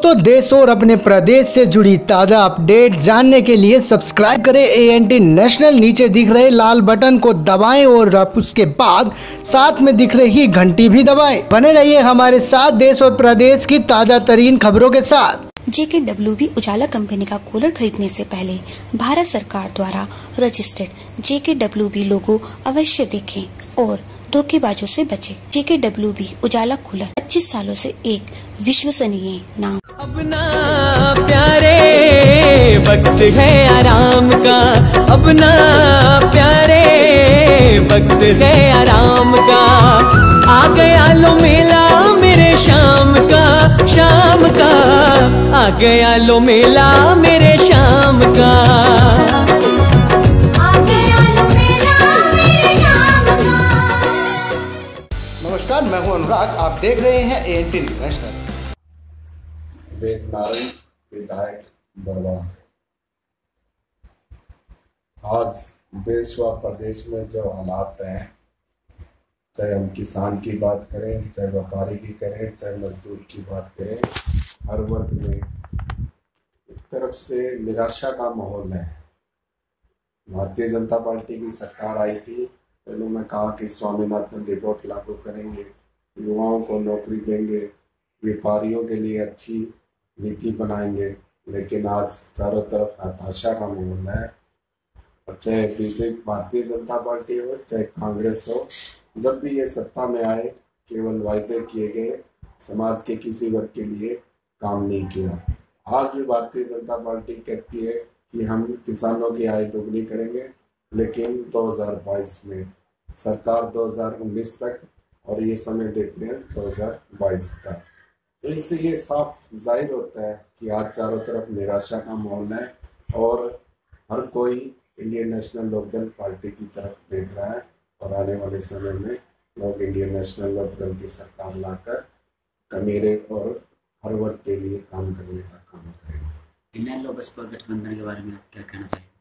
दोस्तों, देश और अपने प्रदेश से जुड़ी ताज़ा अपडेट जानने के लिए सब्सक्राइब करें ANT नेशनल। नीचे दिख रहे लाल बटन को दबाएं और उसके बाद साथ में दिख रही घंटी भी दबाएं। बने रहिए हमारे साथ देश और प्रदेश की ताज़ा तरीन खबरों के साथ। JKWB उजाला कंपनी का कूलर खरीदने से पहले भारत सरकार द्वारा रजिस्टर्ड JKWB लोगो अवश्य देखें और धोखेबाजों से बचें। JKWB उजाला कूलर 25 सालों से एक विश्वसनीय नाम। अपना प्यारे वक्त है आराम का, अपना प्यारे वक्त है आराम का। आ गया लो मेला मेरे शाम का, शाम का। आ गया लो मेला मेरे शाम का। नमस्कार, मैं हूं अनुराग, आप देख रहे हैं ANT नेशनल। वेदनारायण विधायक बरवा। आज देश व प्रदेश में जो हालात हैं, चाहे हम किसान की बात करें, चाहे व्यापारी की करें, चाहे मजदूर की बात करें, हर वर्ग में एक तरफ से निराशा का माहौल है। भारतीय जनता पार्टी की सरकार आई थी, उन्होंने कहा कि स्वामीनाथन रिपोर्ट लागू करेंगे, युवाओं को नौकरी देंगे, व्यापारियों के लिए अच्छी नीति बनाएंगे, लेकिन आज चारों तरफ हताशा का माहौल है। और चाहे बीजेपी भारतीय जनता पार्टी हो, चाहे कांग्रेस हो, जब भी ये सत्ता में आए केवल वायदे किए गए, समाज के किसी वर्ग के लिए काम नहीं किया। आज भी भारतीय जनता पार्टी कहती है कि हम किसानों की आय दोगुनी करेंगे, लेकिन 2022 में सरकार 2019 तक और ये समय देखते हैं 2022 का। तो इससे ये साफ जाहिर होता है कि आज चारों तरफ निराशा का माहौल है और हर कोई इंडियन नेशनल लोकदल पार्टी की तरफ देख रहा है और आने वाले समय में लोग इंडियन नेशनल लोकदल की सरकार लाकर कमेरे और हर वर्ग के लिए काम करने का काम करेंगे। इंडियन लोग बसपा गठबंधन के बारे में आप क्या कहना चाहिए?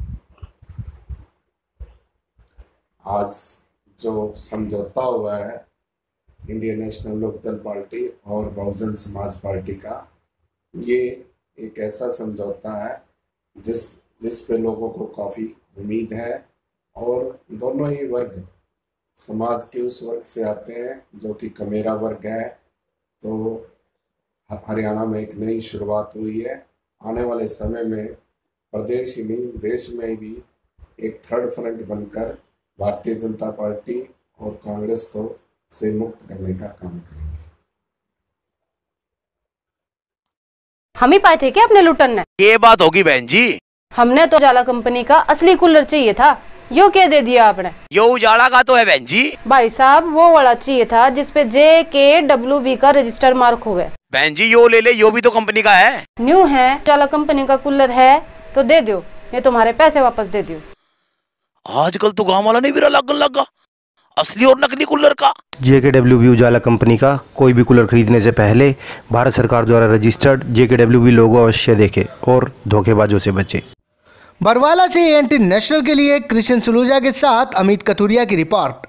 आज जो समझौता हुआ है इंडियन नेशनल लोकदल पार्टी और बहुजन समाज पार्टी का, ये एक ऐसा समझौता है जिस पे लोगों को काफ़ी उम्मीद है और दोनों ही वर्ग समाज के उस वर्ग से आते हैं जो कि कमेरा वर्ग है। तो हरियाणा में एक नई शुरुआत हुई है। आने वाले समय में प्रदेश ही नहीं देश में भी एक थर्ड फ्रंट बनकर भारतीय जनता पार्टी और कांग्रेस को से मुक्त करने का काम करेंगे। हम ही पाए थे क्या अपने लुटन ने? ये बात होगी बहन जी। हमने तो उजाला कंपनी का असली कूलर चाहिए था, यो क्या दे दिया आपने? यो उजाला का तो है बहन जी। भाई साहब, वो वाला चाहिए था जिसपे JKWB का रजिस्टर मार्क हुए। बहन जी यो ले ले, यो भी तो कंपनी का है। न्यू है, उजाला कंपनी का कूलर है तो दे दो, ये तुम्हारे पैसे वापस दे दो। आजकल तो गाँव वाला नहीं भी लगन लगा असली और नकली कूलर का। JKWB उजाला कंपनी का कोई भी कूलर खरीदने से पहले भारत सरकार द्वारा रजिस्टर्ड JKWB लोगो अवश्य देखें और धोखेबाजों से बचें। बरवाला से ANT नेशनल के लिए कृष्ण सलूजा के साथ अमित कथुरिया की रिपोर्ट।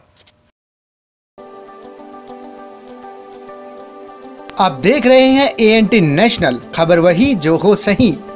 आप देख रहे हैं ANT नेशनल, खबर वही जो हो सही।